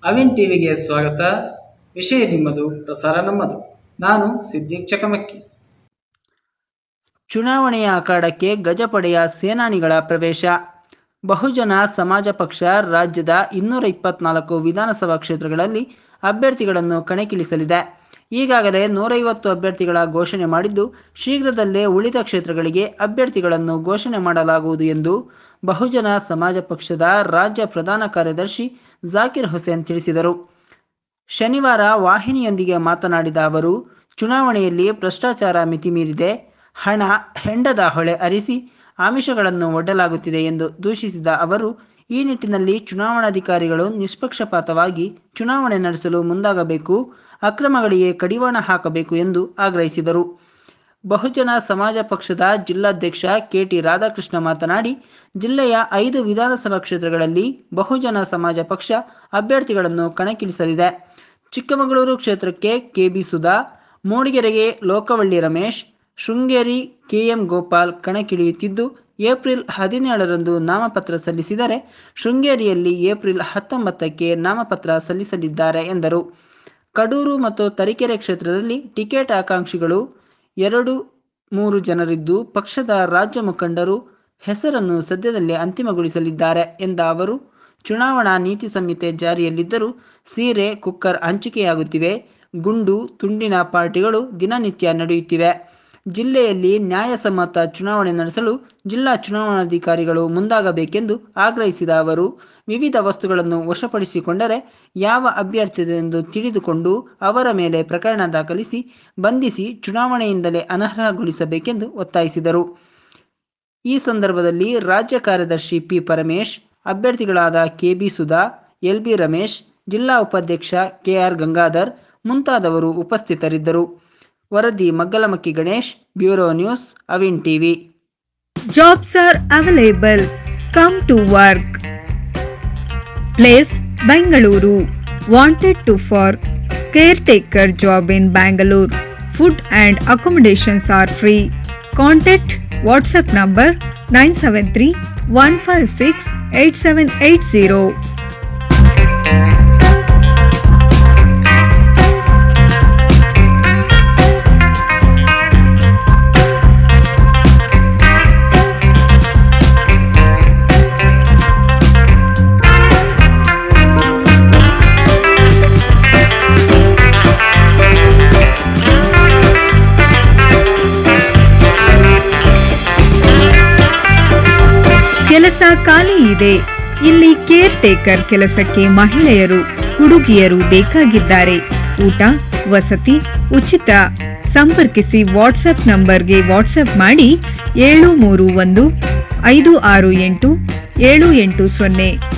ಅವಿನ್ ಟಿವಿಗೆ ಸ್ವಾಗತ. ವಿಷಯ ನಿಮ್ಮದು, ಪ್ರಸಾರ ನಮ್ಮದು. ನಾನು ಸಿದ್ದಿಕ್ ಚಕಮಕ್ಕಿ. ಚುನಾವಣೆಯ ಅಖಾಡಕ್ಕೆ ಗಜಪಡೆಯ ಸೇನಾನಿಗಳ ಪ್ರವೇಶ. ಬಹುಜನ ಸಮಾಜ ಪಕ್ಷ ರಾಜ್ಯದ 224 ವಿಧಾನಸಭಾ ಕ್ಷೇತ್ರಗಳಲ್ಲಿ ಅಭ್ಯರ್ಥಿಗಳನ್ನು ಕಣಕ್ಕಿಳಿಸಲಿದೆ. ಈಗಾಗಲೇ 150 ಅಭ್ಯರ್ಥಿಗಳ ಘೋಷಣೆ ಮಾಡಿದ್ದು, ಶೀಘ್ರದಲ್ಲೇ ಉಳಿದ ಕ್ಷೇತ್ರಗಳಿಗೆ ಅಭ್ಯರ್ಥಿಗಳನ್ನು ಘೋಷಣೆ ಮಾಡಲಾಗುವುದು ಎಂದು ಬಹುಜನ ಸಮಾಜ ಪಕ್ಷದ ರಾಜ್ಯ ಪ್ರಧಾನ ಕಾರ್ಯದರ್ಶಿ ಜಾಕಿರ್ ಹುಸೇನ್ ತಿಳಿಸಿದರು. ಶನಿವಾರ ವಾಹಿನಿಯೊಂದಿಗೆ ಮಾತನಾಡಿದ ಅವರು, ಚುನಾವಣೆಯಲ್ಲಿ ಭ್ರಷ್ಟಾಚಾರ ಮಿತಿಮೀರಿದೆ, ಹಣ ಹೆಂಡದ ಹೊಳೆ ಹರಿಸಿ ಆಮಿಷಗಳನ್ನು ಒಡ್ಡಲಾಗುತ್ತಿದೆ ಎಂದು ದೂಷಿಸಿದ ಅವರು, ಈ ನಿಟ್ಟಿನಲ್ಲಿ ಚುನಾವಣಾಧಿಕಾರಿಗಳು ನಿಷ್ಪಕ್ಷಪಾತವಾಗಿ ಚುನಾವಣೆ ನಡೆಸಲು ಮುಂದಾಗಬೇಕು, ಅಕ್ರಮಗಳಿಗೆ ಕಡಿವಾಣ ಹಾಕಬೇಕು ಎಂದು ಆಗ್ರಹಿಸಿದರು. ಬಹುಜನ ಸಮಾಜ ಪಕ್ಷದ ಜಿಲ್ಲಾಧ್ಯಕ್ಷ ಕೆಟಿ ರಾಧಾಕೃಷ್ಣ ಮಾತನಾಡಿ, ಜಿಲ್ಲೆಯ 5 ವಿಧಾನಸಭಾ ಕ್ಷೇತ್ರಗಳಲ್ಲಿ ಬಹುಜನ ಸಮಾಜ ಪಕ್ಷ ಅಭ್ಯರ್ಥಿಗಳನ್ನು ಕಣಕ್ಕಿಳಿಸಲಿದೆ. ಚಿಕ್ಕಮಗಳೂರು ಕ್ಷೇತ್ರಕ್ಕೆ ಕೆಬಿ ಸುಧಾ, ಮೂಡಿಗೆರೆಗೆ ಲೋಕವಳ್ಳಿ ರಮೇಶ್, ಶೃಂಗೇರಿ ಕೆಎಂ ಗೋಪಾಲ್ ಕಣಕ್ಕಿಳಿಯುತ್ತಿದ್ದು, ಏಪ್ರಿಲ್ 17ರಂದು ನಾಮಪತ್ರ ಸಲ್ಲಿಸಿದರೆ ಶೃಂಗೇರಿಯಲ್ಲಿ ಏಪ್ರಿಲ್ 19ಕ್ಕೆ ನಾಮಪತ್ರ ಸಲ್ಲಿಸಲಿದ್ದಾರೆ ಎಂದರು. ಕಡೂರು ಮತ್ತು ತರೀಕೆರೆ ಕ್ಷೇತ್ರದಲ್ಲಿ ಟಿಕೆಟ್ ಆಕಾಂಕ್ಷಿಗಳು 2-3 ಜನರಿದ್ದು, ಪಕ್ಷದ ರಾಜ್ಯ ಮುಖಂಡರು ಹೆಸರನ್ನು ಸದ್ಯದಲ್ಲೇ ಅಂತಿಮಗೊಳಿಸಲಿದ್ದಾರೆ ಎಂದ ಅವರು, ಚುನಾವಣಾ ನೀತಿ ಸಂಹಿತೆ ಜಾರಿಯಲ್ಲಿದ್ದರೂ ಸೀರೆ, ಕುಕ್ಕರ್ ಹಂಚಿಕೆಯಾಗುತ್ತಿವೆ, ಗುಂಡು ತುಂಡಿನ ಪಾರ್ಟಿಗಳು ದಿನನಿತ್ಯ ನಡೆಯುತ್ತಿವೆ. ಜಿಲ್ಲೆಯಲ್ಲಿ ನ್ಯಾಯಸಮ್ಮತ ಚುನಾವಣೆ ನಡೆಸಲು ಜಿಲ್ಲಾ ಚುನಾವಣಾಧಿಕಾರಿಗಳು ಮುಂದಾಗಬೇಕೆಂದು ಆಗ್ರಹಿಸಿದ ಅವರು, ವಿವಿಧ ವಸ್ತುಗಳನ್ನು ವಶಪಡಿಸಿಕೊಂಡರೆ ಯಾವ ಅಭ್ಯರ್ಥಿಯೆಂದು ತಿಳಿದುಕೊಂಡು ಅವರ ಮೇಲೆ ಪ್ರಕರಣ ದಾಖಲಿಸಿ ಬಂಧಿಸಿ ಚುನಾವಣೆಯಿಂದಲೇ ಅನರ್ಹಗೊಳಿಸಬೇಕೆಂದು ಒತ್ತಾಯಿಸಿದರು. ಈ ಸಂದರ್ಭದಲ್ಲಿ ರಾಜ್ಯ ಕಾರ್ಯದರ್ಶಿ ಪಿ ಪರಮೇಶ್, ಅಭ್ಯರ್ಥಿಗಳಾದ ಕೆಬಿ ಸುಧಾ, ಎಲ್ಬಿ ರಮೇಶ್, ಜಿಲ್ಲಾ ಉಪಾಧ್ಯಕ್ಷ ಕೆಆರ್ ಗಂಗಾಧರ್ ಮುಂತಾದವರು ಉಪಸ್ಥಿತರಿದ್ದರು. ವರದಿ Maggalamakki Ganesh, bureau news, Avin TV. Jobs are available. Come to work. Place Bangalore. Wanted to for caretaker job in Bangalore. Food and accommodations are free. Contact WhatsApp number 973 156 8780. ಕೆಲಸ ಖಾಲಿ ಇದೆ. ಇಲ್ಲಿ ಕೇರ್ ಟೇಕರ್ ಕೆಲಸಕ್ಕೆ ಮಹಿಳೆಯರು, ಹುಡುಗಿಯರು ಬೇಕಾಗಿದ್ದಾರೆ. ಊಟ, ವಸತಿ ಉಚಿತ. ಸಂಪರ್ಕಿಸಿ ವಾಟ್ಸ್ಆಪ್ ನಂಬರ್ಗೆ ವಾಟ್ಸ್ಆಪ್ ಮಾಡಿ 731 568 780.